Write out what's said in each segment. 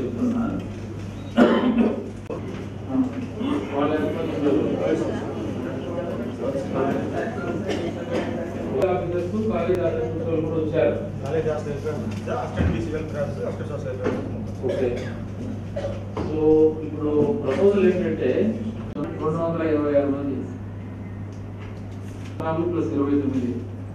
చెప్తున్నా కాలేజ్ కూడా వచ్చారు. ఓకే, సో ఇప్పుడు ప్రపోజల్ ఏంటంటే 226 మంది 4+29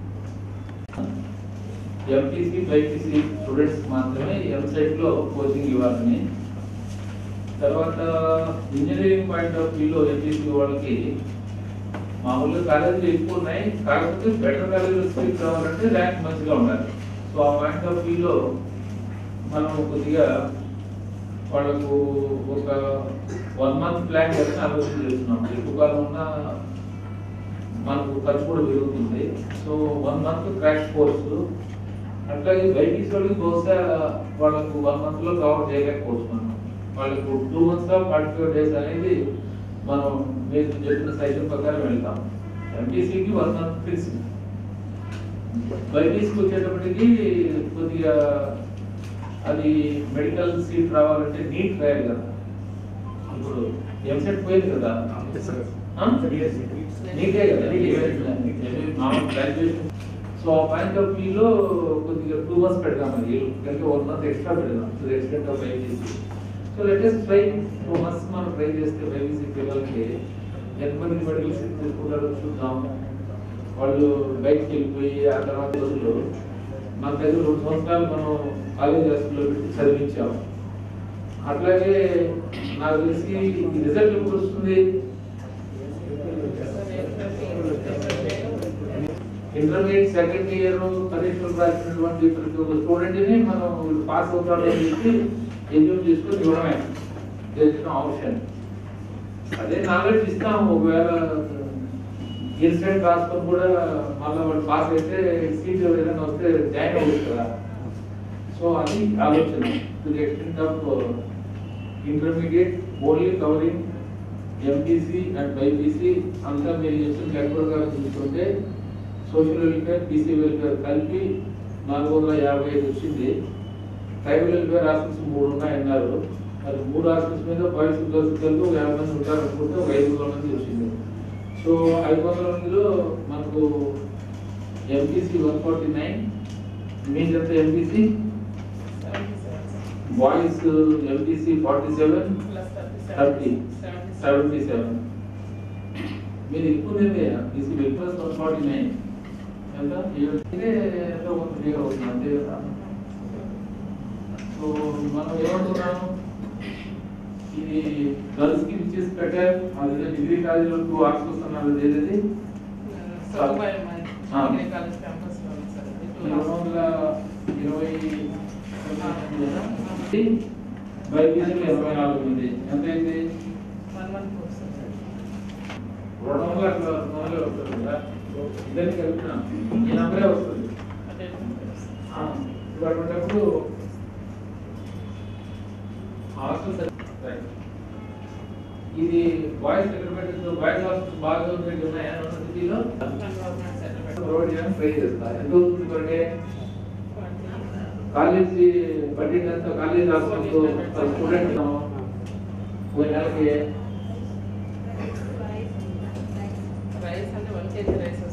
ఎంపీసీ బైపీసీ స్టూడెంట్స్ మాత్రమే ఎంసెట్ లో కోచింగ్ ఇవ్వాలని. తర్వాత ఇంజనీరింగ్ పాయింట్ ఆఫ్ వ్యూలో ఎంపీసీ వాళ్ళకి మామూలుగా కాలేజీలు ఎక్కువ ఉన్నాయి, కాకపోతే బెటర్ కాలేజీలో సీట్ రావాలంటే ర్యాంక్ మంచిగా ఉండాలి. సో ఆ పాయింట్ ఆఫ్ వ్యూలో మనం కొద్దిగా వాళ్ళకు ఒక 1 month ప్లాన్ చేసి ఆలోచన చేస్తున్నాం. ఎక్కువ కాలం ఉన్న మనకు ఖర్చు కూడా పెరుగుతుంది. సో 1 month క్రాష్ కోర్సు, అట్లాగే బైపీసీ వాళ్ళకి బహుశా వాళ్ళకు 1 month లో కవర్ చేయలేకపోవచ్చు. మనం వాళ్ళకు 2 months 45 days అనేది మనం మీరు చెప్పిన సైజన్ ప్రకారం వెళ్తాం. ఎంపీసీకి 1 month ఫిక్స్. బైపీసీకి వచ్చేటప్పటికి కొద్దిగా అది మెడికల్ సీట్ రావాలంటే నీట్ రాయాలి కదా. ఇప్పుడు ఎంసెట్ పోయింది కదా, నీటే కదా గ్రాడ్యుయేషన్. సో ఆ పాయింట్ ఆఫ్ వ్యూలో కొద్దిగా 2 months పెడదాం. అది కనుక 1 month ఎక్స్ట్రా పెడదాం to the extent of BiPC. So let us try 2 months మనం ట్రై చేస్తే బైపీసీ పిల్లలకి ఎంతమంది మెడికల్ సీట్ తీసుకుంటారో చూద్దాం. వాళ్ళు బయటకు వెళ్ళిపోయి ఆ తర్వాత రోజుల్లో మన దగ్గర 2 సంవత్సరాలు మనం కాలేజ్ హాస్టల్లో పెట్టి చదివించాం. అట్లాగే నాకు తెలిసి రిజల్ట్ ఎప్పుడు వస్తుంది? ఇంటర్మీడియట్ సెకండ్ ఇయర్ పరీక్షలు రాసినటువంటి ప్రతి ఒక్క స్టూడెంట్ని మనం పాస్ అవుతాడని చెప్పి ఎగ్జామ్ చేసుకొని ఇవ్వడమే తెలిసిన ఆప్షన్. అదే నాలెడ్జ్ ఇస్తాం. ఒకవేళ ఇన్స్టెంట్ ట్రాన్స్ఫర్ కూడా మళ్ళీ వాళ్ళు పాస్ అయితే సీట్ ఏదైనా వస్తే జాయిన్ అవ్వచ్చు కదా. సో అది ఆలోచన. To the extent of intermediate only covering MPC and BiPC అంతా మీరు చెప్పిన లెక్కలుగా చూసుకుంటే సోషల్ వెల్ఫేర్, బీసీ వెల్ఫేర్ కలిపి 455 వచ్చింది. ట్రైబల్ వెల్ఫేర్ హాస్టల్స్ 3 ఉన్నాయన్నారు. అది 3 హాస్టల్స్ మీద బాయ్స్ గర్ల్స్ కలిపి 50 మంది ఉంటారు అనుకుంటే 500 మంది వచ్చింది. సో 500 మందిలో మనకు ఎంపీసీ 149, మీదంతా ఎంపీసీ బాయ్స్ ఎంపీసీ 47 30 77. మీరు ఎక్కువ బీసీ వెల్ఫేర్ 149 ఎంత ఎంతో కొంత ఫిగర్ అవుతుంది అంతే కదా. సో మనం ఏమంటున్నాము, ఇది గర్ల్స్ కి ఇచ్చేసి పెట్టారు. అది డిగ్రీ కాలేజీలో 2 హాస్టల్స్ అన్నారు. ఏదైతే 220 బైపీసీలో 24 మంది ఎంతైంది? 200 అట్లా 200 వస్తుంది కదా. ఇద్దరిని కలిపిన ఈ నంబరే వస్తుంది. అటువంటిప్పుడు హాస్టల్స్ ఇది బాయ్స్ సెటిల్మెంట్ బాయ్స్ హాస్టల్స్ బాగా ఉన్నాయా సిటీలో ప్రొవైడ్ చేయడానికి ట్రై చేస్తారు. ఎంత అవుతుంది పర్ డే? కాలేజీ బడ్జెట్ అంతా కాలేజ్ హాస్టల్స్ స్టూడెంట్ పోయిన నెలకి రైస్ అంటే 1 kg రైస్